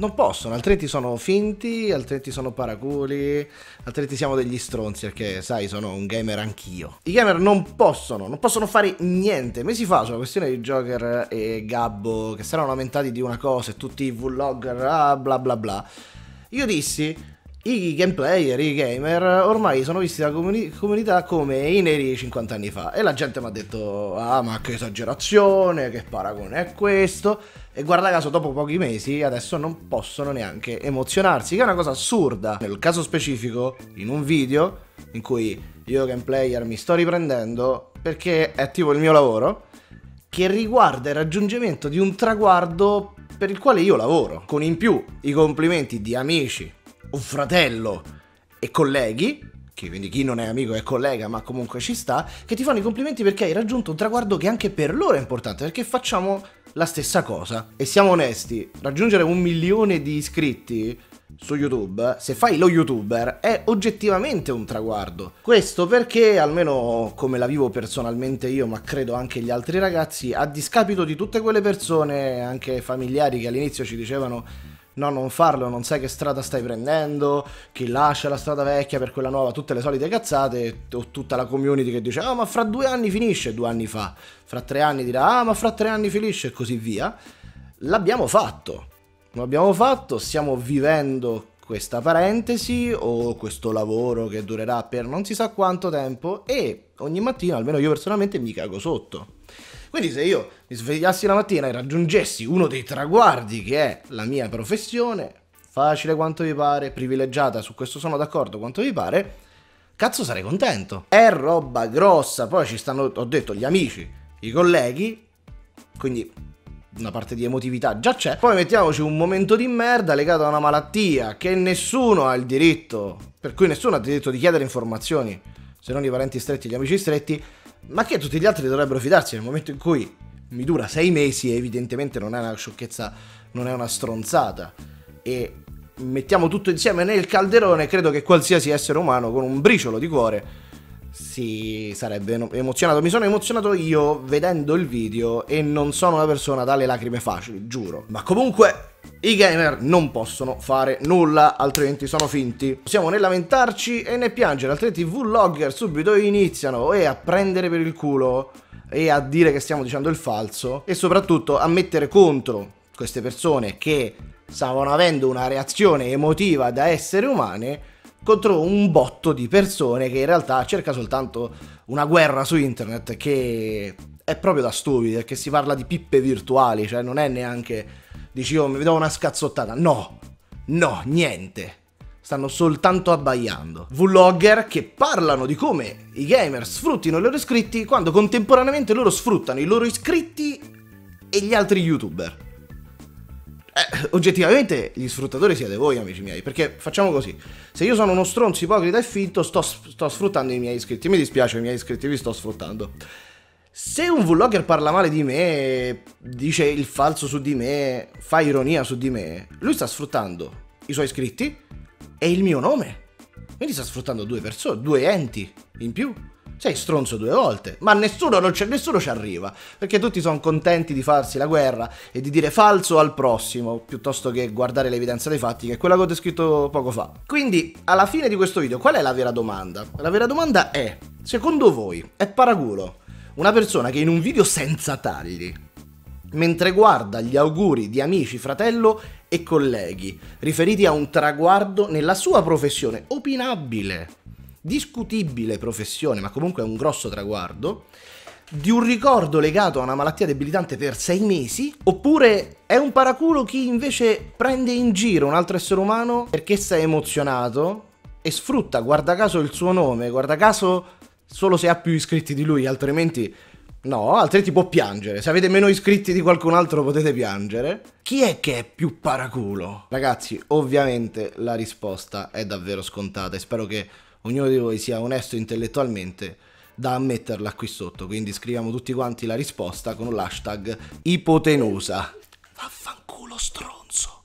Non possono, altrimenti sono finti, altrimenti sono paraculi, altrimenti siamo degli stronzi, perché sai, sono un gamer anch'io. I gamer non possono fare niente. Mesi fa, sulla questione di Joker e Gabbo, che si erano lamentati di una cosa e tutti i vlogger, bla bla bla, io dissi: i gameplayer, i gamer ormai sono visti dalla comunità come i neri 50 anni fa. E la gente mi ha detto: ah, ma che esagerazione, che paragone è questo? E guarda caso, dopo pochi mesi adesso non possono neanche emozionarsi, che è una cosa assurda. Nel caso specifico, in un video in cui io gameplayer mi sto riprendendo, perché è tipo il mio lavoro, che riguarda il raggiungimento di un traguardo per il quale io lavoro, con in più i complimenti di amici, un fratello e colleghi, che quindi chi non è amico è collega, ma comunque ci sta, che ti fanno i complimenti perché hai raggiunto un traguardo che anche per loro è importante, perché facciamo la stessa cosa. E siamo onesti, raggiungere 1 milione di iscritti su YouTube, se fai lo youtuber, è oggettivamente un traguardo. Questo perché, almeno come la vivo personalmente io, ma credo anche gli altri ragazzi, a discapito di tutte quelle persone, anche familiari, che all'inizio ci dicevano: no, non farlo, non sai che strada stai prendendo, chi lascia la strada vecchia per quella nuova, tutte le solite cazzate, o tutta la community che dice: ah, ma fra 2 anni finisce, 2 anni fa, fra 3 anni dirà: ah, ma fra 3 anni finisce, e così via. L'abbiamo fatto, stiamo vivendo questa parentesi o questo lavoro che durerà per non si sa quanto tempo, e ogni mattina, almeno io personalmente, mi cago sotto. Quindi se io mi svegliassi la mattina e raggiungessi uno dei traguardi che è la mia professione, facile quanto vi pare, privilegiata, su questo sono d'accordo, quanto vi pare, cazzo sarei contento. È roba grossa, poi ci stanno, ho detto, gli amici, i colleghi, quindi una parte di emotività già c'è. Poi mettiamoci un momento di merda legato a una malattia che nessuno ha il diritto, per cui nessuno ha il diritto di chiedere informazioni, se non i parenti stretti e gli amici stretti, ma che tutti gli altri dovrebbero fidarsi nel momento in cui mi dura 6 mesi e evidentemente non è una sciocchezza, non è una stronzata, e mettiamo tutto insieme nel calderone. Credo che qualsiasi essere umano con un briciolo di cuore si sarebbe emozionato. Mi sono emozionato io vedendo il video e non sono una persona dalle lacrime facili, giuro. Ma comunque i gamer non possono fare nulla, altrimenti sono finti. Possiamo né lamentarci e né piangere, altrimenti i vlogger subito iniziano a prendere per il culo e a dire che stiamo dicendo il falso, e soprattutto a mettere contro queste persone che stavano avendo una reazione emotiva da essere umane contro un botto di persone che in realtà cerca soltanto una guerra su internet, che è proprio da stupidi, perché si parla di pippe virtuali, cioè non è neanche dici: io mi do una scazzottata. No, niente. Stanno soltanto abbaiando. Vlogger che parlano di come i gamer sfruttino i loro iscritti quando contemporaneamente loro sfruttano i loro iscritti e gli altri youtuber. Oggettivamente gli sfruttatori siete voi, amici miei, perché facciamo così: se io sono uno stronzo ipocrita e finto, sto sfruttando i miei iscritti. Mi dispiace, i miei iscritti vi sto sfruttando. Se un vlogger parla male di me, dice il falso su di me, fa ironia su di me, lui sta sfruttando i suoi iscritti e il mio nome. Quindi sta sfruttando 2 persone, 2 enti in più. Sei stronzo 2 volte, ma nessuno ci arriva, perché tutti sono contenti di farsi la guerra e di dire falso al prossimo, piuttosto che guardare l'evidenza dei fatti, che è quella che ho descritto poco fa. Quindi, alla fine di questo video, qual è la vera domanda? La vera domanda è: secondo voi è paraculo una persona che in un video senza tagli, mentre guarda gli auguri di amici, fratello e colleghi riferiti a un traguardo nella sua professione, opinabile, discutibile professione, ma comunque è un grosso traguardo, di un ricordo legato a una malattia debilitante per 6 mesi? Oppure è un paraculo chi invece prende in giro un altro essere umano perché si è emozionato e sfrutta, guarda caso, il suo nome, guarda caso solo se ha più iscritti di lui, altrimenti no, altrimenti può piangere. Se avete meno iscritti di qualcun altro potete piangere. Chi è che è più paraculo? Ragazzi, ovviamente la risposta è davvero scontata e spero che ognuno di voi sia onesto intellettualmente da ammetterla qui sotto. Quindi scriviamo tutti quanti la risposta con l'hashtag ipotenusa. Vaffanculo stronzo.